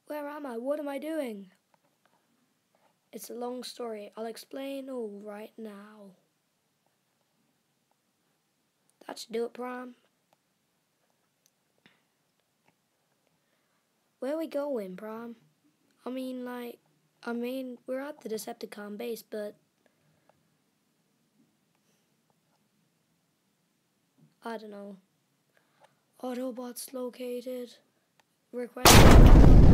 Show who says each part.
Speaker 1: Where am I? What am I doing? It's a long story. I'll explain all right now. That should do it, Prime. Where are we going, Prime? I mean, we're at the Decepticon base, but I don't know. Autobots located. Request.